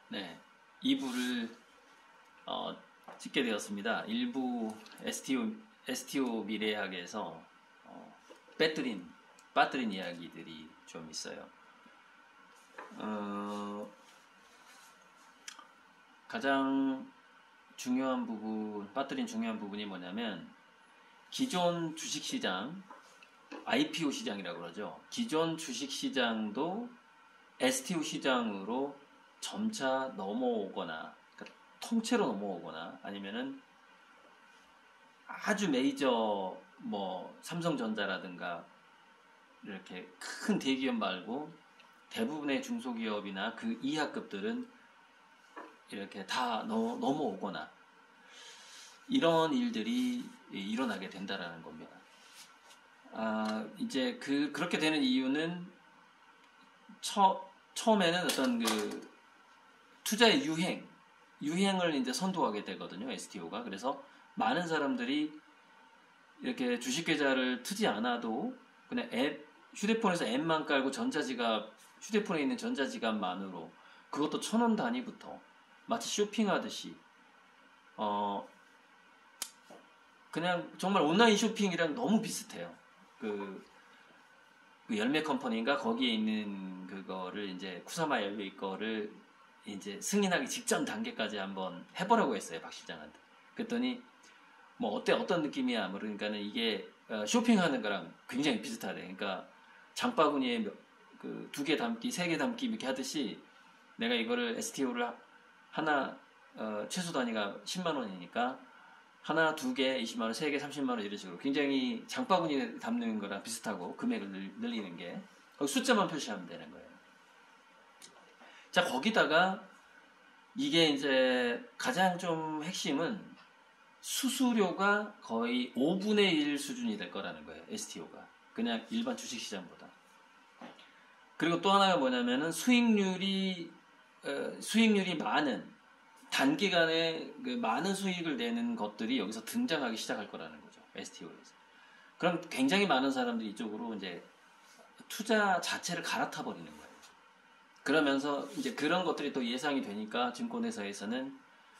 네, 2부를 찍게 되었습니다. 일부 STO 미래학에서 빠뜨린 이야기들이 좀 있어요. 가장 중요한 부분, 빠뜨린 중요한 부분이 뭐냐면 기존 주식시장, IPO 시장이라고 그러죠. 기존 주식시장도 STO 시장으로 점차 넘어오거나, 그러니까 통째로 넘어오거나, 아니면은 아주 메이저 삼성전자라든가 이렇게 큰 대기업 말고 대부분의 중소기업이나 그 이하급들은 이렇게 다 넘어오거나 이런 일들이 일어나게 된다라는 겁니다. 이제 그렇게 되는 이유는 처음에는 어떤 투자의 유행을 이제 선도하게 되거든요, STO가. 그래서 많은 사람들이 이렇게 주식 계좌를 트지 않아도 그냥 휴대폰에서 앱만 깔고 휴대폰에 있는 전자지갑만으로, 그것도 1,000원 단위부터 마치 쇼핑하듯이 그냥 정말 온라인 쇼핑이랑 너무 비슷해요. 그 열매 컴퍼니인가 거기에 있는 그거를 이제 쿠사마 열매 거를 이제 승인하기 직전 단계까지 한번 해보라고 했어요, 박 실장한테. 그랬더니 어떤 느낌이야? 그러니까는 이게 쇼핑하는 거랑 굉장히 비슷하대. 그러니까 장바구니에 2개 담기, 3개 담기 이렇게 하듯이 내가 이거를 STO를 하나 최소 단위가 10만 원이니까 하나, 2개, 20만 원, 3개, 30만 원 이런 식으로 굉장히 장바구니에 담는 거랑 비슷하고 금액을 늘리는 게 숫자만 표시하면 되는 거예요. 자, 거기다가 이게 이제 가장 좀 핵심은 수수료가 거의 5분의 1 수준이 될 거라는 거예요. STO가. 그냥 일반 주식시장보다. 그리고 또 하나가 뭐냐면은 수익률이 많은, 단기간에 많은 수익을 내는 것들이 여기서 등장하기 시작할 거라는 거죠. STO에서. 그럼 굉장히 많은 사람들이 이쪽으로 이제 투자 자체를 갈아타 버리는 거예요. 그러면서 이제 그런 것들이 또 예상이 되니까 증권회사에서는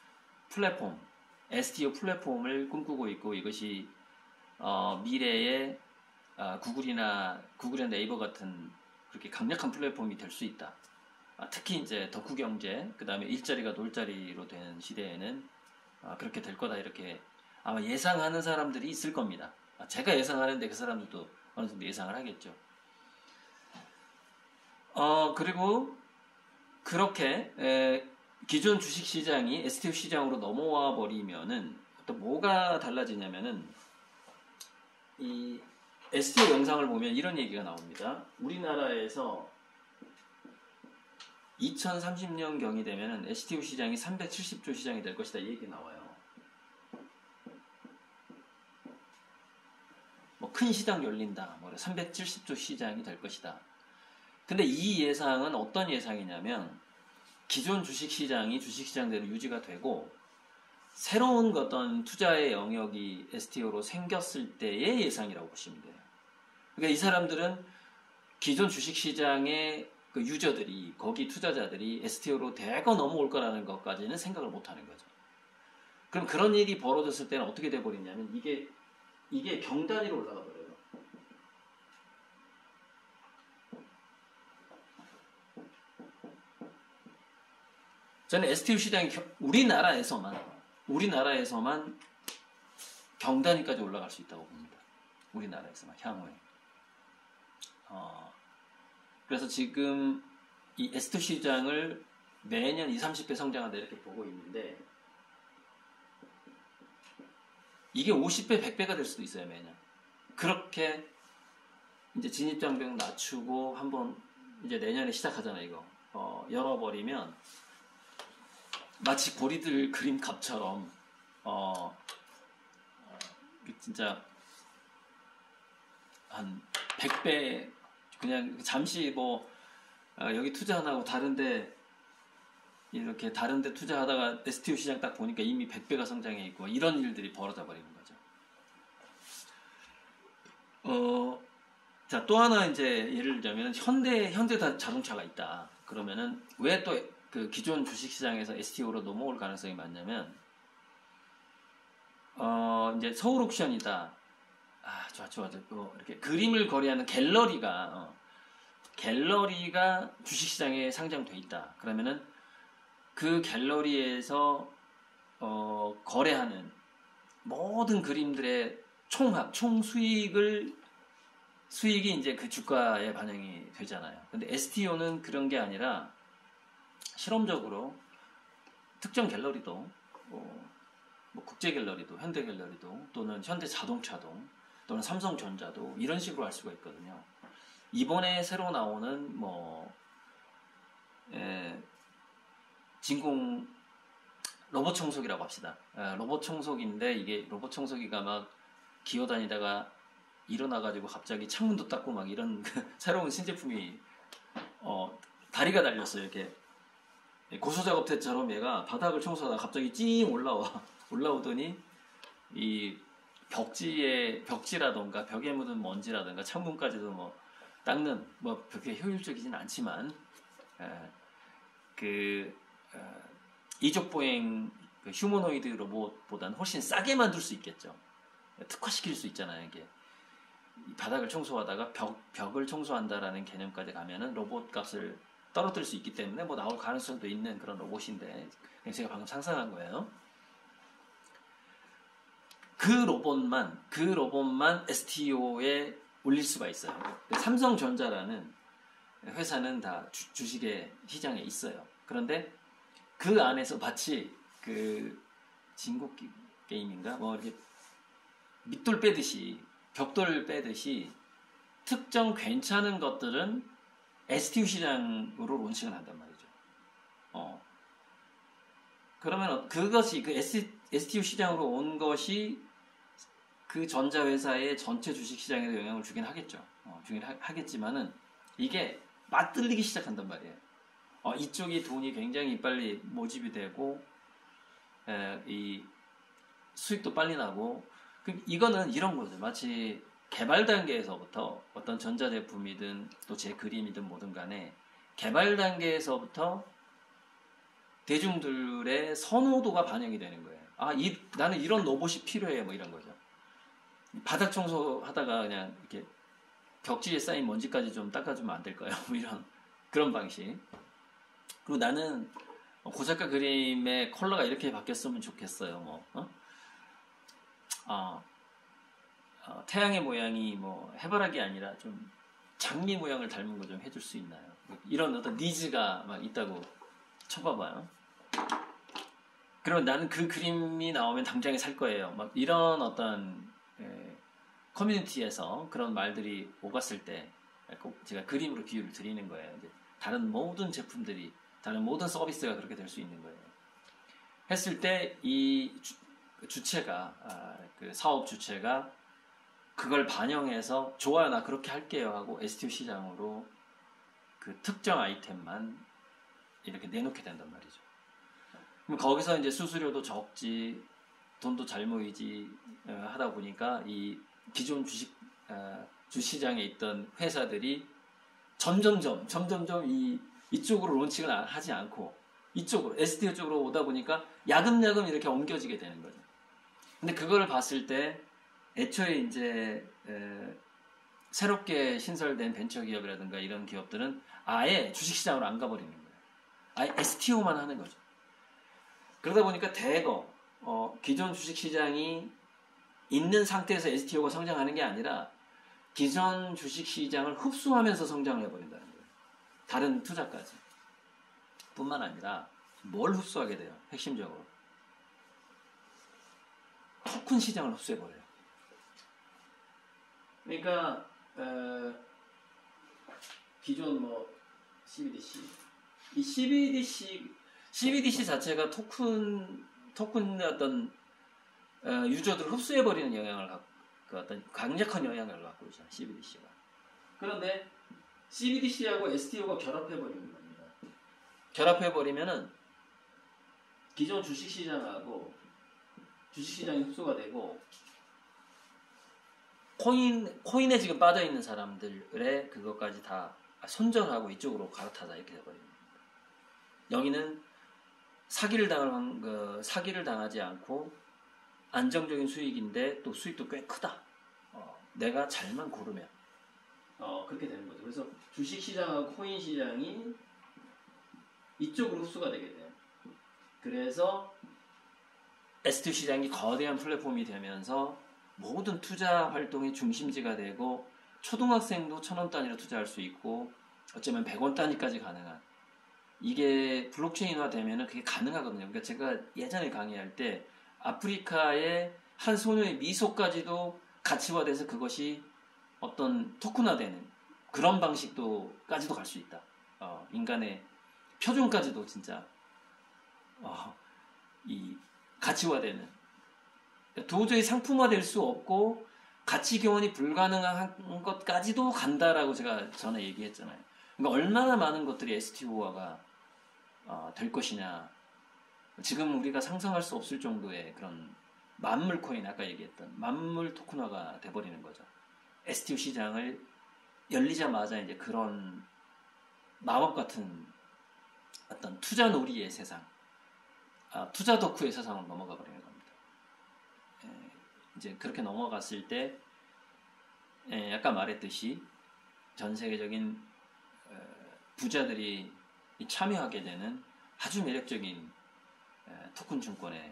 STO 플랫폼을 꿈꾸고 있고, 이것이 미래에 구글이나 네이버 같은 그렇게 강력한 플랫폼이 될 수 있다. 특히 이제 덕후경제, 그 다음에 일자리가 놀자리로 되는 시대에는 그렇게 될 거다, 이렇게 아마 예상하는 사람들이 있을 겁니다. 제가 예상하는데 그 사람들도 어느 정도 예상을 하겠죠. 그리고 그렇게 기존 주식시장이 STO 시장으로 넘어와 버리면은 또 뭐가 달라지냐면은, 이 STO 영상을 보면 이런 얘기가 나옵니다. 우리나라에서 2030년경이 되면은 STO 시장이 370조 시장이 될 것이다, 이 얘기 나와요. 큰 시장 열린다, 370조 시장이 될 것이다. 근데 이 예상은 어떤 예상이냐면, 기존 주식시장이 주식시장대로 유지가 되고 새로운 어떤 투자의 영역이 STO로 생겼을 때의 예상이라고 보시면 돼요. 그러니까 이 사람들은 기존 주식시장의 그 유저들이, 거기 투자자들이 STO로 대거 넘어올 거라는 것까지는 생각을 못 하는 거죠. 그럼 그런 일이 벌어졌을 때는 어떻게 돼버리냐면, 이게 경단위로 올라가 버려요. 저는 STO 시장이 우리나라에서만 경단위까지 올라갈 수 있다고 봅니다. 우리나라에서만, 향후에. 그래서 지금 이 STO 시장을 매년 20, 30배 성장한다, 이렇게 보고 있는데, 이게 50배, 100배가 될 수도 있어요, 매년. 그렇게 이제 진입장벽 낮추고 한번 이제 내년에 시작하잖아요, 이거. 열어버리면 마치 고리들 그림 갑처럼 진짜 한 100배, 그냥 잠시 여기 투자 안 하고 다른데 투자하다가 STO 시장 딱 보니까 이미 100배가 성장해 있고, 이런 일들이 벌어져 버리는 거죠. 자, 또 하나 이제 예를 들자면 현대 자동차가 있다. 그러면은 왜 또 그 기존 주식시장에서 STO로 넘어올 가능성이 많냐면 이제 서울 옥션이다. 좋아. 이렇게 그림을 거래하는 갤러리가 주식시장에 상장돼 있다. 그러면은 그 갤러리에서 거래하는 모든 그림들의 수익이 이제 그 주가에 반영이 되잖아요. 근데 STO는 그런 게 아니라 실험적으로 특정 갤러리도 뭐 국제 갤러리도 현대 갤러리도 또는 현대 자동차도 또는 삼성전자도 이런 식으로 할 수가 있거든요. 이번에 새로 나오는 진공 로봇 청소기라고 합시다. 로봇 청소기인데 이게 로봇 청소기가 막 기어다니다가 일어나가지고 갑자기 창문도 닫고 막 이런 새로운 신제품이 다리가 달렸어요. 이렇게 고소작업대처럼 얘가 바닥을 청소하다가 갑자기 찡 올라오더니 이 벽지라던가 벽에 묻은 먼지라던가 창문까지도 뭐 닦는 그렇게 효율적이진 않지만 이족보행 휴머노이드 로봇보다는 훨씬 싸게 만들 수 있겠죠. 특화시킬 수 있잖아요. 이게 바닥을 청소하다가 벽을 청소한다라는 개념까지 가면은 로봇 값을 떨어뜨릴 수 있기 때문에 나올 가능성도 있는 그런 로봇인데 제가 방금 상상한 거예요. 그 로봇만 STO에 올릴 수가 있어요. 삼성전자라는 회사는 다 주식의 시장에 있어요. 그런데 그 안에서 마치 그 진국 게임인가 이렇게 밑돌 빼듯이 벽돌 빼듯이 특정 괜찮은 것들은 STO 시장으로 론칭을 한단 말이죠. 그러면 그것이 그 STO 시장으로 온 것이 그 전자회사의 전체 주식시장에도 영향을 주긴 하겠죠. 주긴 하겠지만은 이게 맞들리기 시작한단 말이에요. 이쪽이 돈이 굉장히 빨리 모집이 되고 이 수익도 빨리 나고 이거는 이런 거죠. 마치 개발 단계에서부터 어떤 전자제품이든 또 제 그림이든 뭐든 간에 개발 단계에서부터 대중들의 선호도가 반영이 되는 거예요. 나는 이런 로봇이 필요해 이런 거죠. 바닥 청소하다가 그냥 이렇게 벽지에 쌓인 먼지까지 좀 닦아주면 안 될까요? 이런 그런 방식. 그리고 나는 고작가 그림의 컬러가 이렇게 바뀌었으면 좋겠어요. 태양의 모양이 해바라기 아니라 좀 장미 모양을 닮은 거 좀 해줄 수 있나요? 이런 어떤 니즈가 막 있다고 쳐봐봐요. 그러면 나는 그 그림이 나오면 당장에 살 거예요. 이런 어떤 커뮤니티에서 그런 말들이 오갔을 때 꼭 제가 그림으로 비유를 드리는 거예요. 이제 다른 모든 제품들이 다른 모든 서비스가 그렇게 될 수 있는 거예요. 했을 때 이 주체가 그 사업 주체가 그걸 반영해서 좋아요 나 그렇게 할게요 하고 STO 시장으로 그 특정 아이템만 이렇게 내놓게 된단 말이죠. 그럼 거기서 이제 수수료도 적지 돈도 잘 모이지 하다 보니까 이 기존 주시장에 있던 회사들이 점점점 이쪽으로 론칭을 하지 않고 이쪽으로 STO 쪽으로 오다 보니까 야금야금 이렇게 옮겨지게 되는 거죠. 근데 그거를 봤을 때 애초에 이제 새롭게 신설된 벤처기업이라든가 이런 기업들은 아예 주식시장으로 안 가버리는 거예요. 아예 STO만 하는 거죠. 그러다 보니까 기존 주식시장이 있는 상태에서 STO가 성장하는 게 아니라 기존 주식시장을 흡수하면서 성장을 해버린다는 거예요. 다른 투자까지. 뿐만 아니라 뭘 흡수하게 돼요? 핵심적으로. 토큰 시장을 흡수해버려요. 그러니까 기존 CBDC 이 CBDC 자체가 토큰의 어떤 유저들을 흡수해버리는 영향을 어떤 강력한 영향을 갖고 있잖아요. CBDC가. 그런데 CBDC하고 STO가 결합해버리는 겁니다. 결합해버리면은 기존 주식시장하고 주식시장이 흡수가 되고 코인에 지금 빠져있는 사람들의 그것까지 다 손절하고 이쪽으로 갈아타다 이렇게 돼버립니다. 여기는 사기를 당하지 않고 안정적인 수익인데 또 수익도 꽤 크다. 내가 잘만 고르면 그렇게 되는 거죠. 그래서 주식 시장하고 코인 시장이 이쪽으로 흡수가 되게 돼요. 그래서 ST 시장이 거대한 플랫폼이 되면서 모든 투자 활동의 중심지가 되고 초등학생도 1,000원 단위로 투자할 수 있고 어쩌면 100원 단위까지 가능한 이게 블록체인화 되면은 그게 가능하거든요. 그러니까 제가 예전에 강의할 때 아프리카의 한 소녀의 미소까지도 가치화돼서 그것이 어떤 토큰화되는 그런 방식도까지도 갈 수 있다. 인간의 표준까지도 진짜 이 가치화되는 도저히 상품화될 수 없고 가치 교환이 불가능한 것까지도 간다라고 제가 전에 얘기했잖아요. 그러니까 얼마나 많은 것들이 STO화가 될 것이냐. 지금 우리가 상상할 수 없을 정도의 그런 만물 코인, 아까 얘기했던 만물 토큰화가 돼버리는 거죠. STO 시장을 열리자마자 이제 그런 마법 같은 어떤 투자 놀이의 세상, 투자 덕후의 세상으로 넘어가 버리는 겁니다. 이제 그렇게 넘어갔을 때, 아까 말했듯이 전 세계적인 부자들이 참여하게 되는 아주 매력적인 토큰 증권의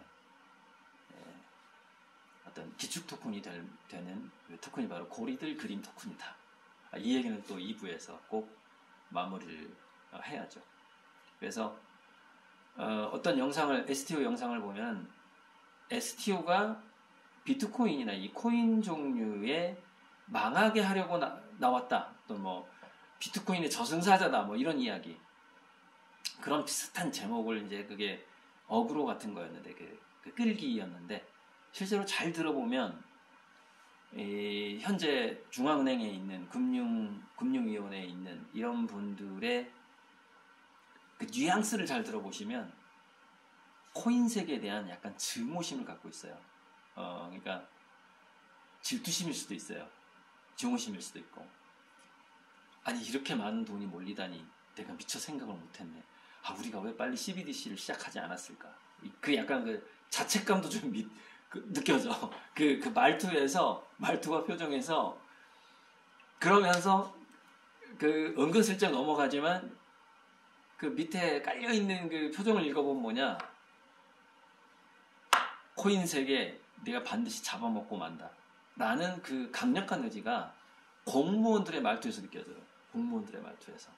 어떤 기축 토큰이 되는 토큰이 바로 고리들 그림 토큰이다. 이 얘기는 또 2부에서 꼭 마무리를 해야죠. 그래서 어떤 영상을 STO 영상을 보면 STO가 비트코인이나 이 코인 종류에 망하게 하려고 나왔다. 또 뭐 비트코인의 저승사자다. 뭐 이런 이야기. 그런 비슷한 제목을 이제 그게 어그로 같은 거였는데 그 끌기였는데 실제로 잘 들어보면 현재 중앙은행에 있는 금융위원회에 있는 이런 분들의 그 뉘앙스를 잘 들어보시면 코인 세계에 대한 약간 증오심을 갖고 있어요. 그러니까 질투심일 수도 있어요. 증오심일 수도 있고. 아니 이렇게 많은 돈이 몰리다니 내가 미처 생각을 못했네. 우리가 왜 빨리 CBDC를 시작하지 않았을까? 그 약간 그 자책감도 좀 느껴져. 그 말투가 표정에서 그러면서 그 은근슬쩍 넘어가지만 그 밑에 깔려있는 그 표정을 읽어보면 뭐냐? 코인 세계 내가 반드시 잡아먹고 만다. 라는 그 강력한 의지가 공무원들의 말투에서 느껴져요. 공무원들의 말투에서.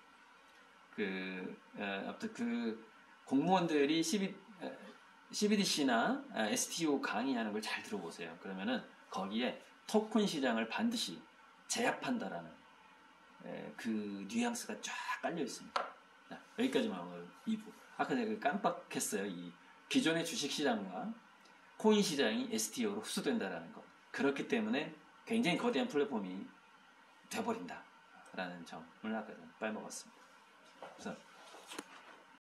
아무튼 그 공무원들이 CBDC나 STO 강의하는 걸 잘 들어보세요. 그러면은 거기에 토큰 시장을 반드시 제압한다라는 그 뉘앙스가 쫙 깔려 있습니다. 자, 여기까지만 오늘 2부. 아까 제가 깜빡했어요. 이 기존의 주식 시장과 코인 시장이 STO로 흡수된다라는 것. 그렇기 때문에 굉장히 거대한 플랫폼이 돼버린다라는 점을 아까 좀 빨먹었습니다. 그래서